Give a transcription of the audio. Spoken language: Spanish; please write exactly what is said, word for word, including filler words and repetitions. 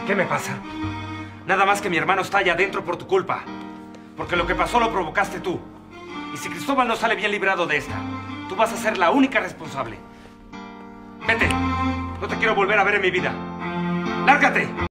¿Qué me pasa? Nada más que mi hermano está allá adentro por tu culpa. Porque lo que pasó lo provocaste tú. Y si Cristóbal no sale bien librado de esta, tú vas a ser la única responsable. Vete. No te quiero volver a ver en mi vida. ¡Lárgate!